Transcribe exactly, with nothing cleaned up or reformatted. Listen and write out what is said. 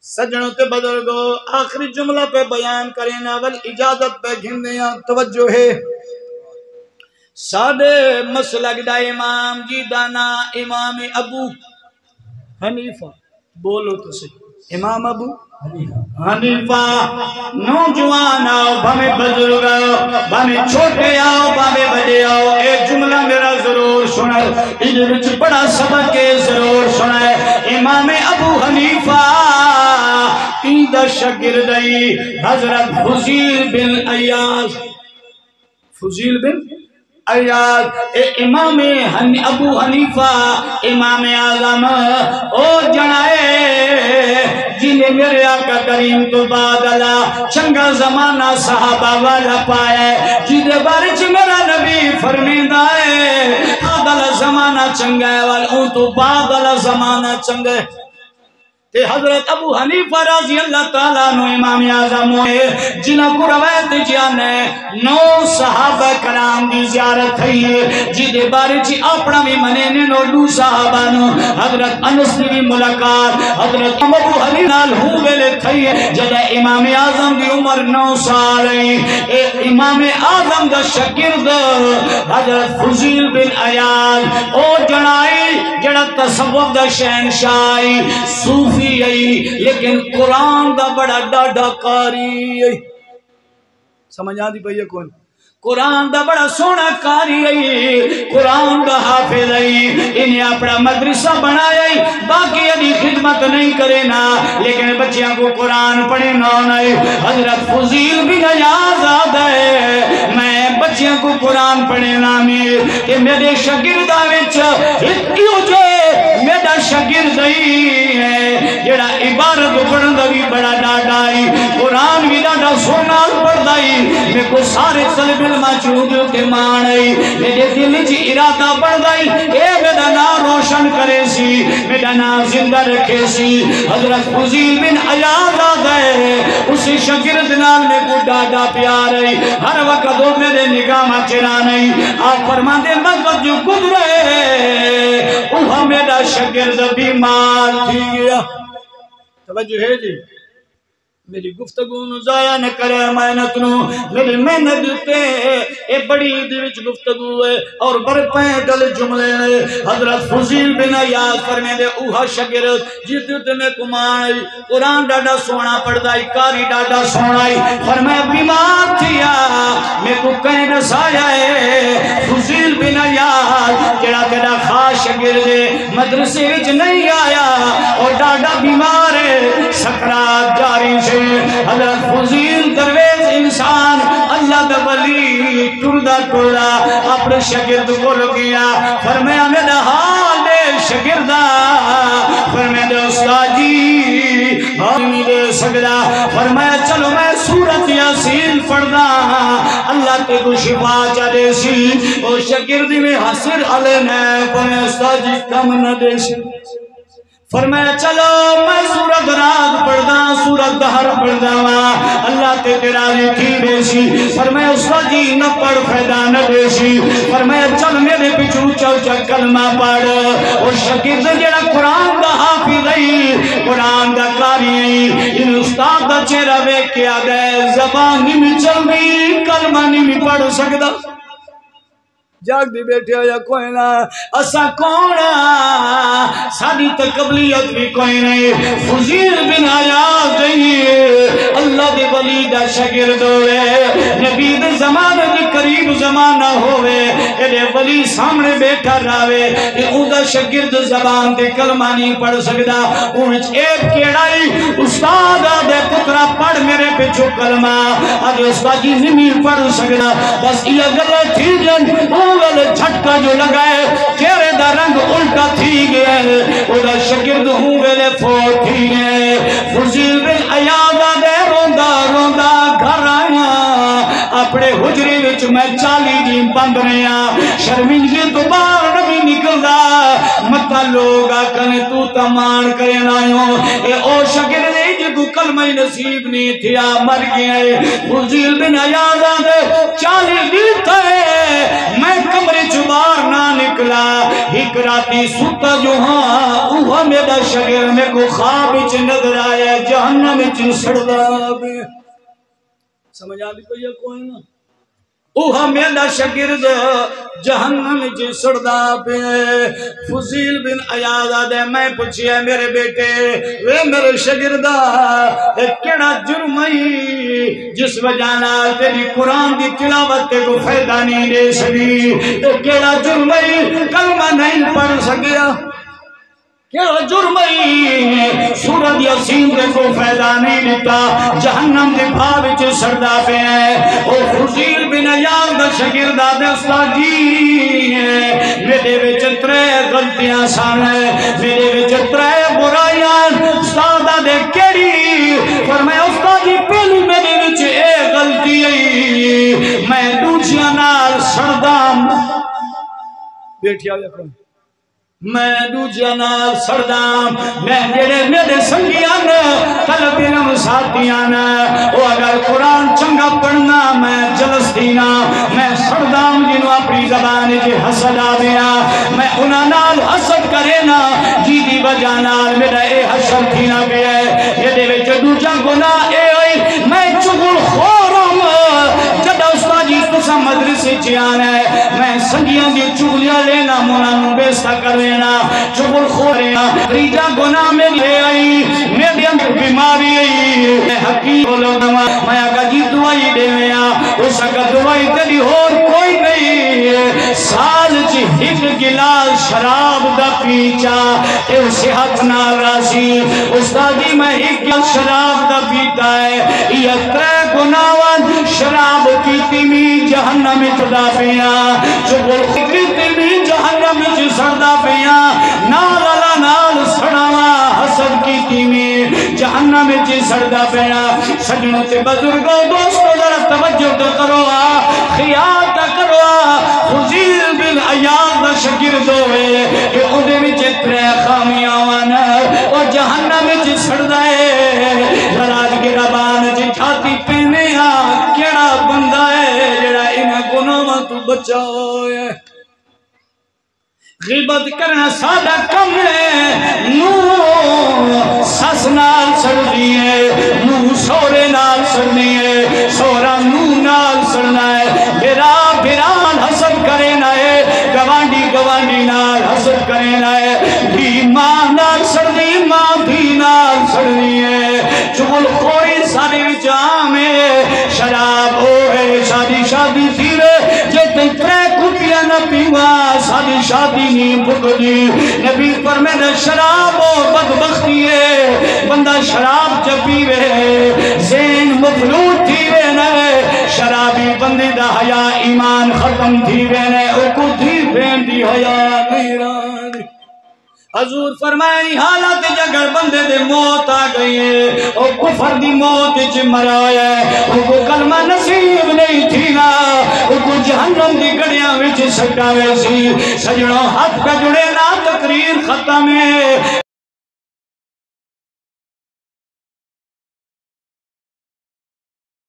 سجنوں تے بزرگو آخری جملہ پہ بیان کریں اول اجازت پہ گھندے ہیں توجہ ہے سادے مسلک دا امام جی دانا امام ابو حنیفہ بولو تو صحیح امام ابو حنیفہ نوجوان آؤ بھامے بزرگ آؤ بھامے چھوٹے آؤ بھامے بڑے آؤ اے جملہ میرا ضرور سنائے ادھر وچ بڑا سبق کے ضرور سنائے امام ابو حنیفہ تیندہ شاگردائی حضرت فضیل بن ایاز فضیل بن ایاز اے امام ابو حنیفہ امام اعظم او جنائے جنہیں میرے آقا کریم تو بعد اللہ چنگا زمانہ صحابہ والا پائے جنہیں بارچ میرا نبی فرمیدہ ہے بعد اللہ زمانہ چنگا ہے والوں تو بعد اللہ زمانہ چنگا ہے تے حضرت ابو حنیفہ رضی اللہ تعالیٰ عنہ امام اعظم ہوئے جنہ کو روایت جانے نو صحابہ کرام دی زیارت ہے جیدے بارے چی اپنا بھی منینے نو دو صحابہ نو حضرت انس دی ملاقات حضرت ابو حنیفہ نال ہوں بلے تھی جدہ امام اعظم دی عمر نو سال اے امام اعظم دا شاگرد حضرت فضیل بن ایاز او جنائی جڑا تصوف دا شہنشاہی صوفی لیکن قرآن دا بڑا ڈاڈا کاری سمجھ آدھی پہیے کون قرآن دا بڑا سونا کاری قرآن دا حافظ انہیں اپنا مدرسہ بنایا باقی ابھی خدمت نہیں کرے نا لیکن بچیاں کو قرآن پڑھے نا نہیں حضرت فضیل بن ایاز آدھا ہے میں بچیاں کو قرآن پڑھے نا میر کہ میرے شاگردہ وچ اتیو جو میرا شاگردی ہے جڑا عبارت پڑھندا بھی بڑا ڈاڈائی قرآن بھی ڈاڈا سونا پڑھدائی میں کو سارے طلب علم چود کے مانائی میرے دل جی ارادہ پڑھدائی اے میرا نام روشن کرے سی میرا نام زندہ رکھے سی حضرت فضیل بن ایاز آدھا ہے اسی شاگرد نال میں کو ڈاڈا پیار ہے ہر وقت وہ میرے نگاہ میں چرا نہیں آپ فرما دے مقصد جو گزرے وہ میرا شاگرد بیمار تھی گیا توجہ ہے جی میری گفتگو نو ضائع نہ کرے محنت نو میری محنت تے اے بڑی دی وچ گفتگو ہے اور بر پیدل جملے نے حضرت فضیل بن ایاز فرمے دے اوہا شاگرد جس تے میں کمائی قرآن ڈاڈا سونا پڑھدائی کاری ڈاڈا سونائی فرمایا بیمار تھیا میں کو کہیں نسایا ہے فضیل بن ایاز جڑا تیرا خاص شاگرد مدرسے وچ نہیں آیا اور ڈاڈا بیمار ہے سکرات جاری سے حضرت فضیل درویز انسان اللہ دا ولی ٹردہ ٹردہ اپنے شاگرد کو لگیا فرمایا میرا حال دے شاگردہ فرمایا دے استاد جی ہمیں دے سکتا فرمایا چلو میں سورت یاسین پڑھنا اللہ تے کو شفا چاہے سی اور شاگردی میں حسر علینا فرمایا استاد جی کم نہ دے سی فرمایا چلو میں سورت رات پڑھدا سورت دہر پڑھدا اللہ تے راضی تھی بیسی فرمایا استاد جی نہ پڑھ فائدہ نہ بیسی فرمایا چل میرے پیچھے چل چل کلمہ پڑھ اور شاگرد جڑا قرآن دا حافظ ہے قرآن دا قاری ان استاد دا چہرہ ویکھ کے آ گئے زبان نہیں چلدی کلمہ نہیں پڑھ سکدا جاگ دی بیٹھے یا کوئی نہ اسا کونا ساری تقبلیت بھی کوئی نہیں فضیل بن ایاز نہیں اللہ دے ولی دا شاگرد ہوئے نبی دے زمانے دے قریب زمانہ ہوئے اے ولی سامنے بیٹھا راوے کہ اون دا شاگرد زبان دے کلمہ نہیں پڑھ سکدا اون وچ ایک کیڑائی استاد دے پترا پڑھ میرے پیچھے کلمہ اج استاد جی نہیں پڑھ سکدا بس یہ گل تھی جن والے جھٹکا جو لگائے چہرے دا رنگ الٹا تھی گئے او دا شاگرد ہوں ویلے فوت تھی گئے فضیل بن ایاز دے روندا روندا گھر آیا اپنے حجرے وچ میں چالی دی بند رہیا شرمندگی تو باہر نہیں نکلدا متا لوگ آکھن تو تمان کرن آیو اے او شاگرد جدو کلمہ نصیب نہیں تھیا مر گیا فضیل بن ایاز دے چالی دی تھے میں کمرے چبار نہ نکلا ایک راتی ستا جو ہاں اوہ میرا شاگرد میں کو خواب چ نظر آیا جا جہنم وچ سڑدا پیا سمجھ آ بھی کوئی کوئی نا اوہ میرا شاگرد جہنم وچ سڑدا پیا فضیل بن عیاض آدھے میں پوچھیا میرے بیٹے وے میرے شاگردا کیڑا جرم ہے جس وجہ نال تیری قرآن دی تلاوت تے کو فائدہ نہیں دے سکی کیڑا جرم ہے کلمہ نہیں پڑھ سکیا کیڑا جرم ہے سورۃ یاسین تے کو فائدہ نہیں دیتا جہنم دے بھاو وچ سڑدا پیا ہے او فضیل بن عیاض دا شاگرد آدھے استاد جی میرے وچ ترے غلطیاں سن میرے وچ ترے برائیاں استاد آدھے کیڑی فرمایا استاد جی پہلی میرے وچ اے غلطی ہے میں دوجیاں نال سڑدا بیٹھیا ہویا میں دوجیاں نال سردام میں جڑے میرے سنگیان قلب علم ساتھیان وہ اگر قرآن چنگا پڑھنا میں جلس دینا میں سردام جنہوں اپنی زبان جی حسد آدیا میں انہاں نال حسد کرینا جی دی وجہ نال میرا اے حسد تھینا بھی ہے یہ دے وچ دوجا گناہ اے ہوئی میں چگل خورم جدہ استاد جی تسا مدرسے چیان ہے میں سنگیان دی چگلیاں لینا منانوں بیستا کر لینا چگل خورینا ریجا گناہ میں لے آئی میرے اندر بیماری آئی میں حقیق بولو دما میں آگا جی دوائی دے میں اس اگا دوائی تیری اور کوئی نہیں سال جی ہک گلاس شراب دا پیچا اے صحت نال راسی استادی میں ہک گلاس شراب دا پیتا ہے یہ ترے گناوان شراب کی تیمی جہنم اتدا پیا چگل کی تیمی جہنم اتدا سردہ پیا نال اللہ نال سڑاوا حسد کی تیمی جہنم اتدا سردہ پیا سجنوں تے بزرگوں دوستوں ذرا توجہ کرو خیال کرو فضیل بن عیاض دا شاگرد ہوئے کہ اودے وچ ترے خامیاں وان اور جہنم وچ سڑدا ہے راج کے ربان وچ چھاتی پینے آ کیڑا بندہ ہے جڑا انہاں گناہاں تو بچائے غیبت کرنا سادہ کم ہے نو سس نال سڑنی ہے نو سورے نال سڑنی ہے سورا نو نال سڑنا ہے بھرا بھران حسد کرینا ہے گوانڈی گوانڈی نال حسد کرینا ہے بھی ماں نال سڑنی ماں بھی نال سڑنی ہے چگل خوری سارے وچام ہے شراب ہوئے شادی شادی تھیرے جیتے ترے کھٹیاں نہ پیوا شادی شادی نہیں بھگنی نبی پر میں نے شراب و بدبختی ہے بندہ شراب جب پیوے زین مفلوٹ تھیوے نئے شرابی بندی دا حیاء ایمان ختم تھیوے نئے اکو تھی بین دی حیاء نہیں رانی حضور فرمائے حالات جگر بندے دے موت آ گئی ہے او کفر دی موت چ مرایا ہے او کو کلمہ نصیب نہیں تھی نا او کو جہنم دی گڑیاں وچ سٹا ویسی سجنوں ہاتھ پہ جڑے نا تقریر ختم ہے